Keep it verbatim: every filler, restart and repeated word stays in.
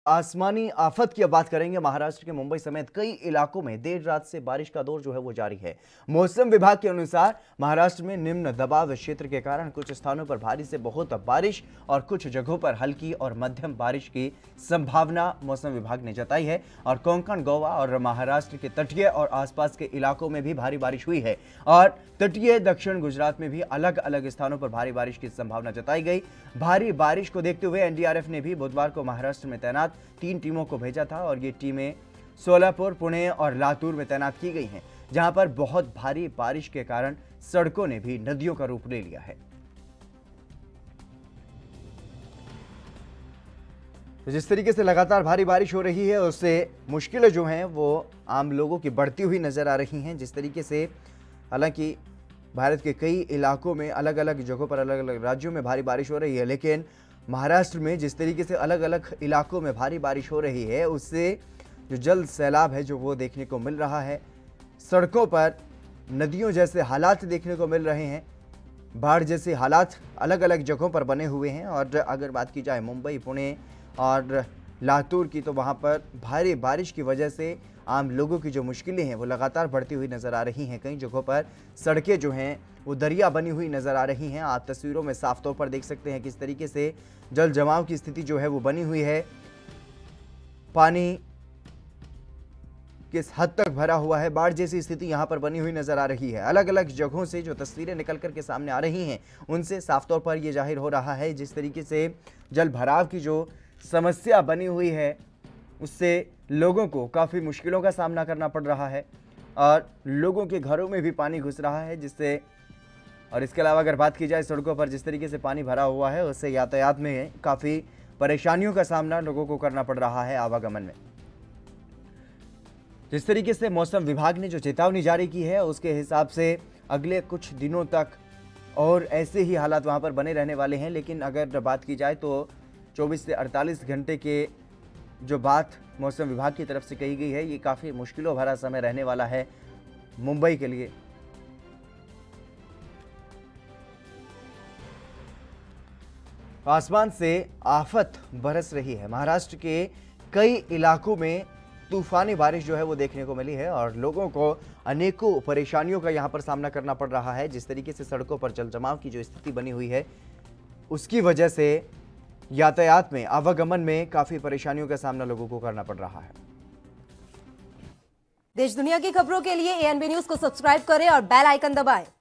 आसमानी आफत की अब बात करेंगे। महाराष्ट्र के मुंबई समेत कई इलाकों में देर रात से बारिश का दौर जो है वो जारी है। मौसम विभाग के अनुसार महाराष्ट्र में निम्न दबाव क्षेत्र के कारण कुछ स्थानों पर भारी से बहुत बारिश और कुछ जगहों पर हल्की और मध्यम बारिश की संभावना मौसम विभाग ने जताई है। और कोंकण, गोवा और महाराष्ट्र के तटीय और आसपास के इलाकों में भी भारी बारिश हुई है और तटीय दक्षिण गुजरात में भी अलग अलग स्थानों पर भारी बारिश की संभावना जताई गई। भारी बारिश को देखते हुए एनडीआरएफ ने भी बुधवार को महाराष्ट्र में तैनात तीन टीमों को भेजा था और ये टीमें सोलापुर, पुणे और लातूर में तैनात की गई हैं, जहां पर बहुत भारी बारिश के कारण सड़कों ने भी नदियों का रूप ले लिया है। तो जिस तरीके से लगातार भारी बारिश हो रही है उससे मुश्किलें जो हैं वो आम लोगों की बढ़ती हुई नजर आ रही हैं। जिस तरीके से हालांकि भारत के कई इलाकों में अलग अलग जगहों पर अलग अलग राज्यों में भारी बारिश हो रही है, लेकिन महाराष्ट्र में जिस तरीके से अलग अलग इलाकों में भारी बारिश हो रही है उससे जो जल सैलाब है जो वो देखने को मिल रहा है। सड़कों पर नदियों जैसे हालात देखने को मिल रहे हैं, बाढ़ जैसे हालात अलग अलग जगहों पर बने हुए हैं। और अगर बात की जाए मुंबई, पुणे और लातूर की, तो वहाँ पर भारी बारिश की वजह से आम लोगों की जो मुश्किलें हैं वो लगातार बढ़ती हुई नज़र आ रही हैं। कई जगहों पर सड़कें जो हैं वो दरिया बनी हुई नज़र आ रही हैं। आप तस्वीरों में साफ तौर पर देख सकते हैं किस तरीके से जल जमाव की स्थिति जो है वो बनी हुई है। पानी किस हद तक भरा हुआ है, बाढ़ जैसी स्थिति यहाँ पर बनी हुई नज़र आ रही है। अलग अलग जगहों से जो तस्वीरें निकल कर के सामने आ रही हैं उनसे साफ तौर पर यह जाहिर हो रहा है जिस तरीके से जल भराव की जो समस्या बनी हुई है उससे लोगों को काफ़ी मुश्किलों का सामना करना पड़ रहा है और लोगों के घरों में भी पानी घुस रहा है, जिससे और इसके अलावा अगर बात की जाए सड़कों पर जिस तरीके से पानी भरा हुआ है उससे यातायात में काफ़ी परेशानियों का सामना लोगों को करना पड़ रहा है आवागमन में। जिस तरीके से मौसम विभाग ने जो चेतावनी जारी की है उसके हिसाब से अगले कुछ दिनों तक और ऐसे ही हालात वहाँ पर बने रहने वाले हैं। लेकिन अगर बात की जाए तो चौबीस से अड़तालीस घंटे के जो बात मौसम विभाग की तरफ से कही गई है ये काफ़ी मुश्किलों भरा समय रहने वाला है मुंबई के लिए। आसमान से आफत बरस रही है। महाराष्ट्र के कई इलाकों में तूफानी बारिश जो है वो देखने को मिली है और लोगों को अनेकों परेशानियों का यहां पर सामना करना पड़ रहा है। जिस तरीके से सड़कों पर जल जमाव की जो स्थिति बनी हुई है उसकी वजह से यातायात में, आवागमन में काफी परेशानियों का सामना लोगों को करना पड़ रहा है। देश दुनिया की खबरों के लिए एएनबी न्यूज को सब्सक्राइब करें और बेल आइकन दबाएं।